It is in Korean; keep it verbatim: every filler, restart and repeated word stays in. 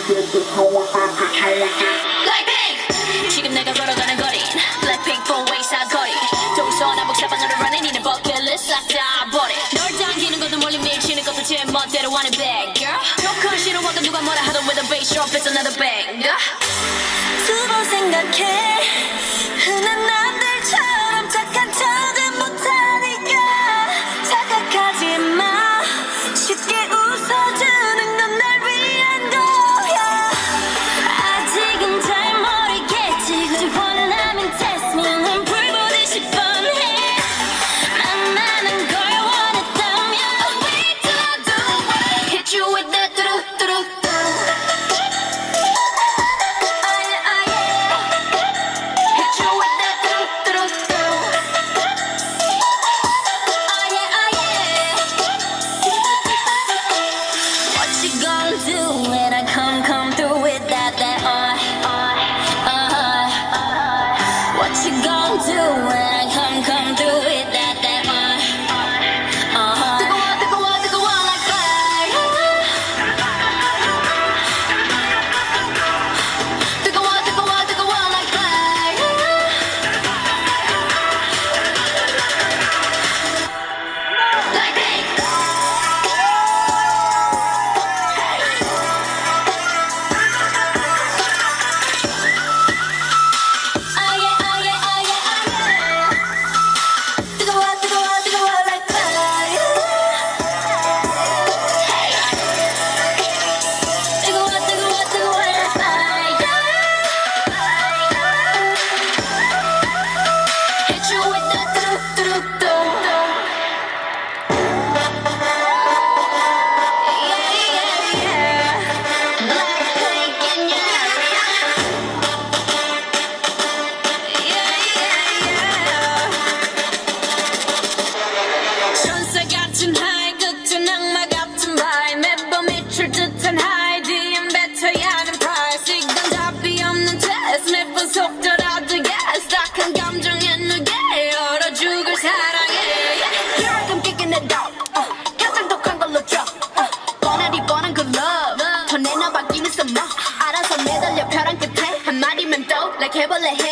BlackPink 지금 내가 걸어가는 거린 BlackPink four-way 사거리 동서남북 사방으로 running 이는 버킷리스트 싹 다 버려 널 당기는 것도 멀리 밀치는 것도 제 멋대로 하는 bad girl 조금 싫어하고 누가 뭐라 하던 with a bass drop it's another bang 두 번 생각해 흔한 남들처럼 착한 척은 못하니까 착각하지 마 쉽게 웃어주는 건 날 위한 거야 아직은 잘 모르겠지 굳이 원하면 test me 난 불보듯이 뻔해 만나는 걸 원했다면 we do do what hit you with that 뚜루뚜루 해볼래